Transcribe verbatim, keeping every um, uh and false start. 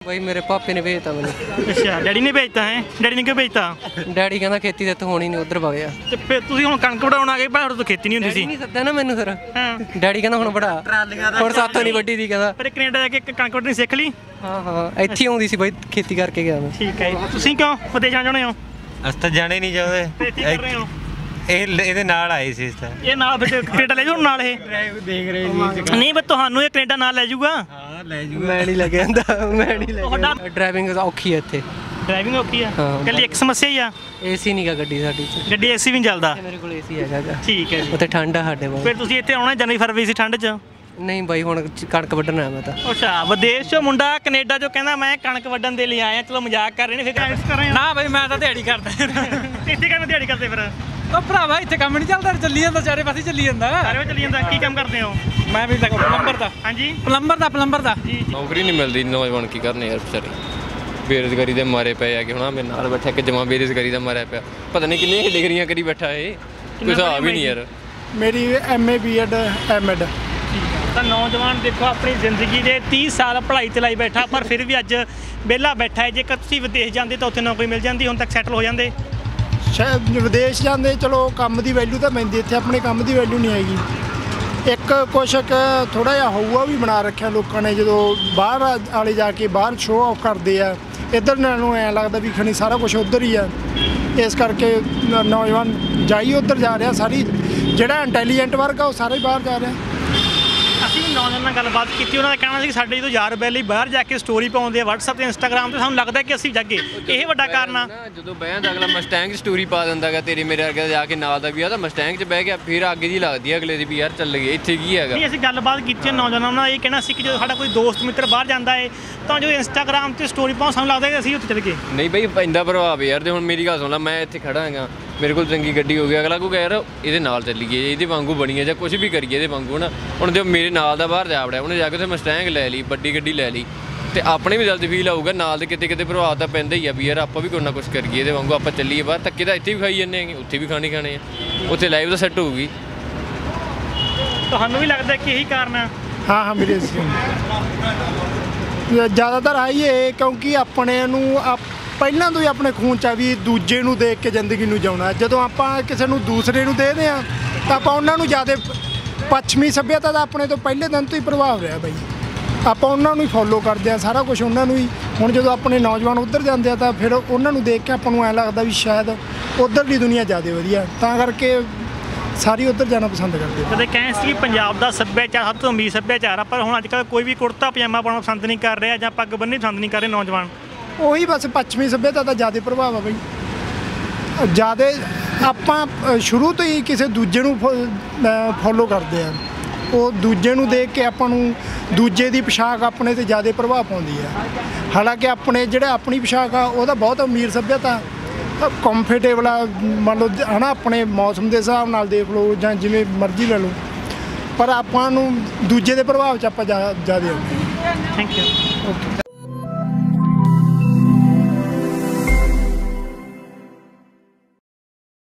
भाई मेरे पापे ने भेजता मैंने। अच्छा डैडी ने भेजता है, डैडी ने क्यों भेजता? डैडी कहता खेती तो होनी नहीं, उधर भग गया। ਤੇ ਫਿਰ ਤੁਸੀਂ ਹੁਣ ਕਣਕ ਵਢਾਉਣ ਆ ਗਏ, ਪਰ ਉਦੋਂ ਖੇਤੀ ਨਹੀਂ ਹੁੰਦੀ ਸੀ। नहीं सद्दा ना मैनू फिर। ਹਾਂ डैडी कहता हुण बढ़ा और साथों नहीं वड्डी दी कहता। ਪਰ ਕੈਨੇਡਾ ਜਾ ਕੇ ਕਣਕ ਵੱਢਣੀ ਸਿੱਖ ਲਈ। हाँ हाँ ਇੱਥੇ ਆਉਂਦੀ ਸੀ ਬਾਈ, खेती करके गया मैं। ਠੀਕ ਹੈ ਜੀ। ਤੁਸੀਂ ਕਿਉਂ ਵਿਦੇਸ਼ ਜਾਣਾ ਚਾਹੁੰਦੇ ਹੋ? ਅਸੀਂ ਤਾਂ ਜਾਣੇ ਨਹੀਂ ਚਾਹੁੰਦੇ, ਤੇ ਕੀ ਕਰ ਰਹੇ ਹੋ? ਇਹ ਇਹਦੇ ਨਾਲ ਆਏ ਸੀ ਇਸ ਤਾਂ ਇਹ ਨਾਲ ਫਿਰ ਕੈਨੇਡਾ ਲੈ ਜਾਓ ਨਾਲ ਇਹ? ਦੇਖ ਰਹੇ ਸੀ। ਨਹੀਂ ਬਸ ਤੁਹਾਨੂੰ ਇਹ ਕੈਨੇਡਾ ਨਾਲ ਲੈ ਜਾਊਗਾ। ਹਾਂ ਲੈ ਜੂਗਾ। मैं नहीं लगे आंदा, मैं नहीं ਤੁਹਾਡਾ लगे। ड्राइविंग औखी है ਇੱਥੇ। ਡਰਾਈਵਿੰਗ ਔਖੀ ਆ? ਹਾਂ। ਕੱਲੀ ਇੱਕ ਸਮੱਸਿਆ ਹੀ ਆ? ਏਸੀ ਨਹੀਂ ਗਾ ਗੱਡੀ ਸਾਡੀ ਚ। ਗੱਡੀ ਏਸੀ ਵੀ ਨਹੀਂ ਚੱਲਦਾ? ਮੇਰੇ ਕੋਲ ਏਸੀ ਹੈਗਾ ਗਾ। ਠੀਕ ਹੈ ਜੀ। ਉੱਥੇ ਠੰਡ ਆ ਸਾਡੇ ਕੋਲ। ਫਿਰ ਤੁਸੀਂ ਇੱਥੇ ਆਉਣਾ ਜਨਵਰੀ ਫਰਵਰੀ ਸੀ ਠੰਡ 'ਚ? ਨਹੀਂ ਬਾਈ ਹੁਣ ਕਣਕ ਵੱਢਣ ਆਇਆ ਮੈਂ ਤਾਂ। ਅੱਛਾ ਵਿਦੇਸ਼ 'ਚੋਂ ਮੁੰਡਾ ਕੈਨੇਡਾ 'ਚੋਂ ਕਹਿੰਦਾ ਮੈਂ ਕਣਕ ਵੱਢਣ ਦੇ ਲਈ ਆਇਆ। ਚਲੋ ਮਜ਼ਾਕ ਕਰ ਰਹੇ ਨੇ, ਫਿਰ ਕਰ ਰਹੇ ਨਾ ਬਈ ਮੈਂ ਤਾਂ ਦਿਹਾੜੀ ਕਰਦਾ। ਇੱਥੇ ਕਿਵੇਂ ਦਿਹਾੜੀ ਕਰਦੇ ਫਿਰ? ਉਹ ਭਰਾਵਾ ਇੱਥੇ ਕੰਮ ਨਹੀਂ ਚੱਲਦਾ, ਚੱਲੀ ਜਾਂਦਾ ਚਾਰੇ ਪਾਸੇ ਚੱਲੀ ਜਾਂਦਾ। ਸਾਰੇ ਵੇ ਚੱਲੀ ਜਾਂਦਾ। ਕੀ ਕੰਮ ਕਰਦੇ ਹੋ? ਮੈਂ ਵੀ ਪਲੰਬਰ ਦਾ। ਹਾਂਜੀ ਪਲੰਬਰ ਦਾ ਪਲੰਬਰ ਦਾ ਜੀ ਜੀ। ਨੌਕਰੀ ਨਹੀਂ ਮਿਲਦੀ, ਨੌਜਵਾਨ ਕੀ ਕਰਨੇ ਯਾਰ ਵਿਚਾਰੇ, ਬੇਰੁਜ਼ਗਾਰੀ ਦੇ ਮਾਰੇ ਪਏ ਆ ਕਿ ਹੁਣ ਮੇਰੇ ਨਾਲ ਬੈਠਾ ਕਿ ਜਮਾ ਬੇਰੁਜ਼ਗਾਰੀ ਦਾ ਮਾਰਿਆ ਪਿਆ, ਪਤਾ ਨਹੀਂ ਕਿੰਨੀਆਂ ਡਿਗਰੀਆਂ ਕਰੀ ਬੈਠਾ ਇਹ, ਕੋਈ ਹਿਸਾਬ ਹੀ ਨਹੀਂ ਯਾਰ। ਮੇਰੀ M A B Ed M Ed. ਤਾਂ ਨੌਜਵਾਨ ਦੇਖੋ ਆਪਣੀ ਜ਼ਿੰਦਗੀ ਦੇ ਤੀਹ ਸਾਲ ਪੜ੍ਹਾਈ ਤੇ ਲਾਈ ਬੈਠਾ, ਪਰ ਫਿਰ ਵੀ ਅੱਜ ਵਿਹਲਾ ਬੈਠਾ ਹੈ। ਜੇਕਰ ਤੁਸੀਂ ਵਿਦੇਸ਼ ਜਾਂਦੇ ਤਾਂ ਉੱਥੇ ਨੌਕਰੀ ਮਿਲ ਜਾਂਦੀ, ਹੁਣ ਤੱਕ ਸੈਟਲ ਹੋ ਜਾਂਦੇ। ਸ਼ਾਇਦ ਵਿਦੇਸ਼ ਜਾਂਦੇ ਚਲੋ ਕੰਮ ਦੀ ਵੈਲਿਊ ਤਾਂ ਪੈਂਦੀ, ਇੱਥੇ ਆਪਣੇ ਕੰਮ ਦੀ ਵੈਲਿਊ ਨਹੀਂ ਹੈਗੀ। ਇੱਕ ਕੁਛ ਕੁ ਥੋੜ੍ਹਾ ਜਿਹਾ ਹਊਆ ਵੀ ਬਣਾ ਰੱਖਿਆ ਲੋਕਾਂ ਨੇ, ਜਦੋਂ ਬਾਹਰ ਵਾਲੇ ਜਾ ਕੇ ਬਾਹਰ ਸ਼ੋਅ ਆਫ ਕਰਦੇ ਆ, ਇੱਧਰ ਨੂੰ ਐਂ ਲੱਗਦਾ ਵੀ ਖਣੀ ਸਾਰਾ ਕੁਛ ਉੱਧਰ ਹੀ ਆ। ਇਸ ਕਰਕੇ ਨੌਜਵਾਨ ਜਾਈ ਉੱਧਰ ਜਾ ਰਿਹਾ, ਸਾਰੀ ਜਿਹੜਾ ਇੰਟੈਲੀਜੈਂਟ ਵਰਗ ਆ ਉਹ ਸਾਰਾ ਹੀ ਬਾਹਰ ਜਾ ਰਿਹਾ। ਅਸੀਂ ਨੌਜਵਾਨਾਂ ਨਾਲ ਗੱਲਬਾਤ ਕੀਤੀ, ਉਹਨਾਂ ਦਾ ਕਹਿਣਾ ਸੀ ਕਿ ਸਾਡੇ ਜਦੋਂ ਯਾਰ ਬੈਲੀ ਬਾਹਰ ਜਾ ਕੇ ਸਟੋਰੀ ਪਾਉਂਦੇ ਆ WhatsApp ਤੇ ਇੰਸਟਾਗ੍ਰਾਮ ਤੇ, ਸਾਨੂੰ ਲੱਗਦਾ ਕਿ ਅਸੀਂ ਜਾਗੇ। ਇਹ ਵੱਡਾ ਕਾਰਨ ਆ। ਜਦੋਂ ਬਹਿ ਜਾਂਦਾ ਅਗਲਾ ਮਸਟੈਂਗ 'ਚ ਸਟੋਰੀ ਪਾ ਦਿੰਦਾ ਗਾ, ਤੇਰੇ ਮੇਰੇ ਵਰਗਾ ਜਾ ਕੇ ਨਾਲ ਦਾ ਵੀ ਆ ਤਾਂ ਮਸਟੈਂਗ 'ਚ ਬਹਿ ਗਿਆ, ਫਿਰ ਅੱਗੇ ਦੀ ਲੱਗਦੀ ਆ ਅਗਲੇ ਦੀ ਵੀ ਯਾਰ ਚੱਲ ਗਏ, ਇੱਥੇ ਕੀ ਹੈਗਾ। ਨਹੀਂ ਅਸੀਂ ਗੱਲਬਾਤ ਕੀਤੀ ਨੌਜਵਾਨਾਂ ਨਾਲ, ਇਹ ਕਹਿਣਾ ਸੀ ਕਿ ਜਦੋਂ ਸਾਡਾ ਕੋਈ ਦੋਸਤ ਮਿੱਤਰ ਬਾਹਰ ਜਾਂਦਾ ਹੈ ਤਾਂ ਜੋ ਇੰਸਟਾਗ੍ਰਾਮ ਤੇ ਸਟੋਰੀ ਪਾਉਂ, ਸਾਨੂੰ ਲੱਗਦਾ ਕਿ ਅਸੀਂ ਉੱਥੇ ਚੱਲ ਗਏ। ਨਹੀਂ ਬਈ ਪੈਂਦਾ ਪ੍ਰਭਾਵ ਯਾਰ। ਤੇ ਹੁਣ ਮੇਰੀ ਗੱਲ ਸੁਣ ਲਾ, ਮੈਂ ਇੱਥੇ ਖੜਾ ਹੈਗਾ, ਮੇਰੇ ਕੋਲ ਚੰਗੀ ਗੱਡੀ ਹੋ ਗਈ, ਅਗਲਾ ਕਹੂਗਾ ਯਾਰ ਇਹਦੇ ਨਾਲ ਚੱਲੀਏ, ਇਹਦੇ ਵਾਂਗੂ ਬਣੀਏ ਜਾਂ ਕੁਝ ਵੀ ਕਰੀਏ ਇਹਦੇ ਵਾਂਗੂ ਨਾ। ਹੁਣ ਜੋ ਮੇਰੇ ਨਾਲ ਦਾ ਬਾਹਰ ਜਾ ਵੜਿਆ, ਉਹਨੇ ਜਾ ਕੇ ਉੱਥੇ ਮਸਟੈਂਗ ਲੈ ਲਈ, ਵੱਡੀ ਗੱਡੀ ਲੈ ਲਈ, ਤੇ ਆਪਣੇ ਵੀ ਜਲਦੀ ਫੀਲ ਆਊਗਾ, ਨਾਲ ਦੇ ਕਿਤੇ ਕਿਤੇ ਪ੍ਰਭਾਵ ਤਾਂ ਪੈਂਦਾ ਹੀ ਆ ਵੀ ਯਾਰ ਆਪਾਂ ਵੀ ਕੋਈ ਨਾ ਕੁਛ ਕਰੀਏ ਇਹਦੇ ਵਾਂਗੂ, ਆਪਾਂ ਚੱਲੀਏ ਬਾਹਰ। ਧੱਕੇ ਤਾਂ ਇੱਥੇ ਵੀ ਖਾਈ ਜਾਂਦੇ ਹੈਗੇ, ਉੱਥੇ ਵੀ ਖਾਣੀ ਖਾਣੇ ਆ, ਉੱਥੇ ਲਾਈਵ ਤਾਂ ਸੈੱਟ ਹੋਊਗੀ। ਤੁਹਾਨੂੰ ਵੀ ਲੱਗਦਾ ਕਿ ਇਹੀ ਕਾਰਨ ਆ? ਹਾਂ ਹਾਂ ਮੇਰੇ ਜ਼ਿਆਦਾਤਰ ਆਈ ਇਹ, ਕਿਉਂਕਿ ਆਪਣੇ ਨੂੰ ਆਪ ਪਹਿਲਾਂ ਤੋਂ ਹੀ ਆਪਣੇ ਖੂਨ 'ਚ ਆ ਵੀ ਦੂਜੇ ਨੂੰ ਦੇਖ ਕੇ ਜ਼ਿੰਦਗੀ ਨੂੰ ਜਿਉਣਾ। ਜਦੋਂ ਆਪਾਂ ਕਿਸੇ ਨੂੰ ਦੂਸਰੇ ਨੂੰ ਦੇਖਦੇ ਹਾਂ ਤਾਂ ਆਪਾਂ ਉਹਨਾਂ ਨੂੰ ਜ਼ਿਆਦਾ, ਪੱਛਮੀ ਸੱਭਿਅਤਾ ਦਾ ਆਪਣੇ ਤੋਂ ਪਹਿਲੇ ਦਿਨ ਤੋਂ ਹੀ ਪ੍ਰਭਾਵ ਰਿਹਾ ਬਾਈ, ਆਪਾਂ ਉਹਨਾਂ ਨੂੰ ਹੀ ਫੋਲੋ ਕਰਦੇ ਹਾਂ, ਸਾਰਾ ਕੁਝ ਉਹਨਾਂ ਨੂੰ ਹੀ। ਹੁਣ ਜਦੋਂ ਆਪਣੇ ਨੌਜਵਾਨ ਉੱਧਰ ਜਾਂਦੇ ਆ ਤਾਂ ਫਿਰ ਉਹਨਾਂ ਨੂੰ ਦੇਖ ਕੇ ਆਪਾਂ ਨੂੰ ਐਂ ਲੱਗਦਾ ਵੀ ਸ਼ਾਇਦ ਉੱਧਰਲੀ ਦੁਨੀਆ ਜ਼ਿਆਦਾ ਵਧੀਆ, ਤਾਂ ਕਰਕੇ ਸਾਰੀ ਉੱਧਰ ਜਾਣਾ ਪਸੰਦ ਕਰਦੇ। ਕਦੇ ਕਹਿ ਸੀ ਪੰਜਾਬ ਦਾ ਸੱਭਿਆਚਾਰ ਸਭ ਤੋਂ ਅਮੀਰ ਸੱਭਿਆਚਾਰ ਆ, ਪਰ ਹੁਣ ਅੱਜ ਕੱਲ੍ਹ ਕੋਈ ਵੀ ਕੁੜਤਾ ਪਜਾਮਾ ਪਾਉਣਾ ਪਸੰਦ ਨਹੀਂ ਕਰ ਰਿਹਾ ਜਾਂ ਪੱਗ ਬੰਨ੍ਹਣੀ ਪਸੰਦ ਨਹੀਂ ਕਰ ਰਹੇ ਨੌਜਵਾਨ। ਉਹੀ ਬਸ ਪੱਛਮੀ ਸੱਭਿਅਤਾ ਦਾ ਜ਼ਿਆਦਾ ਪ੍ਰਭਾਵ ਆ ਬਈ। ਜ਼ਿਆਦਾ ਆਪਾਂ ਸ਼ੁਰੂ ਤੋਂ ਹੀ ਕਿਸੇ ਦੂਜੇ ਨੂੰ ਫੋਲੋ ਕਰਦੇ ਆ, ਉਹ ਦੂਜੇ ਨੂੰ ਦੇਖ ਕੇ ਆਪਾਂ ਨੂੰ ਦੂਜੇ ਦੀ ਪੋਸ਼ਾਕ ਆਪਣੇ 'ਤੇ ਜ਼ਿਆਦਾ ਪ੍ਰਭਾਵ ਪਾਉਂਦੀ ਆ। ਹਾਲਾਂਕਿ ਆਪਣੇ ਜਿਹੜਾ ਆਪਣੀ ਪੋਸ਼ਾਕ ਆ ਉਹਦਾ ਬਹੁਤ ਅਮੀਰ ਸੱਭਿਅਤਾ, ਕੰਫਰਟੇਬਲ ਆ, ਮੰਨ ਲਓ ਹੈ ਨਾ, ਆਪਣੇ ਮੌਸਮ ਦੇ ਹਿਸਾਬ ਨਾਲ ਦੇਖ ਲਓ ਜਾਂ ਜਿਵੇਂ ਮਰਜ਼ੀ ਲੈ ਲਓ, ਪਰ ਆਪਾਂ ਨੂੰ ਦੂਜੇ ਦੇ ਪ੍ਰਭਾਵ 'ਚ ਆਪਾਂ ਜ਼ਿਆਦਾ ਆਉਂਦੇ। Thank you. ਓਕੇ।